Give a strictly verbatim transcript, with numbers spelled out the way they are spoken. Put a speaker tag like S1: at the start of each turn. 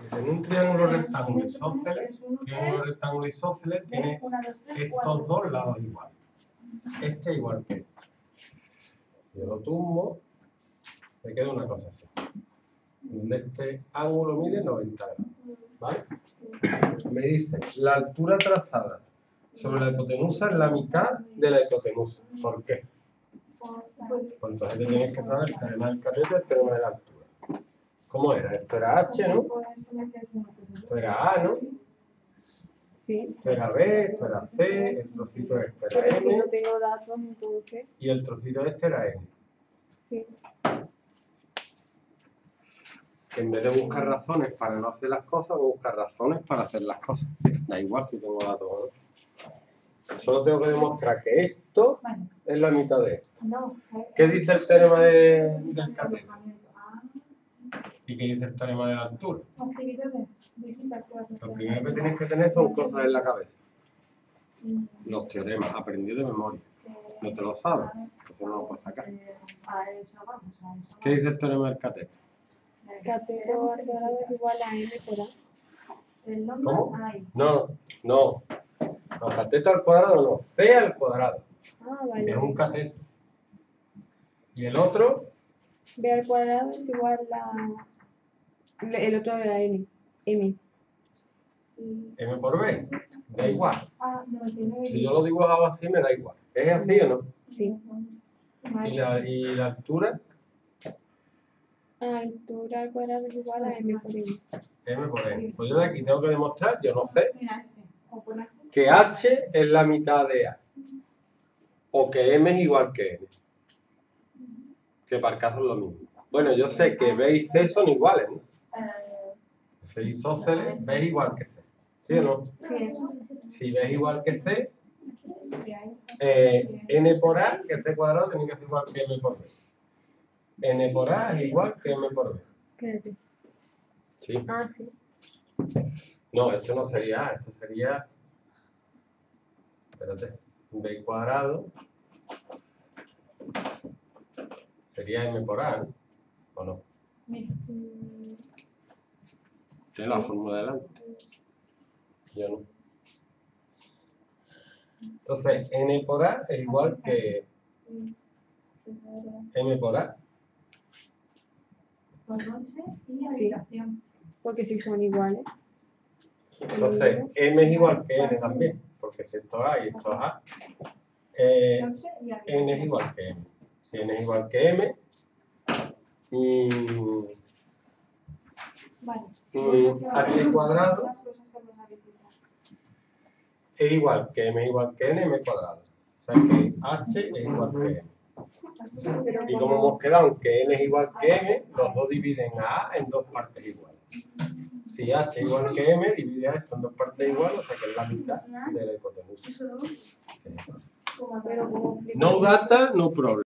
S1: En un triángulo rectángulo isósceles, triángulo rectángulo isósceles tiene estos dos lados iguales. Este igual que este. Yo lo tumbo, me queda una cosa así. Este ángulo mide noventa grados, ¿vale? Me dice, la altura trazada sobre la hipotenusa es la mitad de la hipotenusa. ¿Por qué? Pues entonces tienes que saber el teorema del cateto y el teorema de la altura. ¿Cómo era? Esto era H, ¿no? Esto era A, ¿no?
S2: Sí.
S1: Esto era B, esto era C, el trocito este era
S2: Pero si
S1: M
S2: no tengo datos, entonces.
S1: y el trocito este era N.
S2: Sí.
S1: En vez de buscar razones para no hacer las cosas, voy a buscar razones para hacer las cosas. Da igual si tengo datos o no. Solo tengo que demostrar que esto es la mitad de esto. ¿Qué dice el teorema de, del cateto? ¿Y qué dice el teorema de la altura? Lo primero que tienes que tener son cosas en la cabeza. Los teoremas, aprendidos de memoria. No te lo sabes, entonces no lo puedes sacar. ¿Qué dice el teorema del cateto?
S2: Cateto al cuadrado es igual a m por a.
S1: ¿Cómo? No, no. No, cateto al cuadrado no, c al cuadrado.
S2: Ah, vale.
S1: Que es un cateto. ¿Y el otro?
S2: B al cuadrado es igual a... El otro era n. M.
S1: M por B. Da igual. Si yo lo dibujaba así, me da igual. ¿Es así o no?
S2: Sí.
S1: ¿Y la, y la altura?
S2: Altura al cuadrado es igual a m por n.
S1: M por N. Pues yo de aquí tengo que demostrar, yo no sé, que H es la mitad de A. O que M es igual que N. Que para el caso es lo mismo. Bueno, yo sé que B y C son iguales, ¿no? C isósceles, B es igual que C. ¿Sí o no? Si B es igual que C, eh, N por A, que C cuadrado, tiene que ser igual que M por B. N por A es igual que M por B.
S2: Espérate.
S1: ¿Sí?
S2: Ah, sí.
S1: No, esto no sería A, esto sería... Espérate. B cuadrado sería M por A, ¿no? ¿O no?
S2: Mm,
S1: Tiene la fórmula delante. Yo no. Entonces, N por A es igual que M por A.
S2: Sí. Porque si son iguales.
S1: Entonces, M es igual que N también, porque si esto es A y esto es A, eh, N es igual que M. Si N es igual que M, mm, mm, H cuadrado es igual que M es igual que N, M cuadrado. O sea que H es igual que M. Y como hemos quedado en que N es igual que M, los dos dividen a A en dos partes iguales. Si H es igual que M, divide a esto en dos partes iguales, o sea que es la mitad de la hipotenusa. No data, no problem.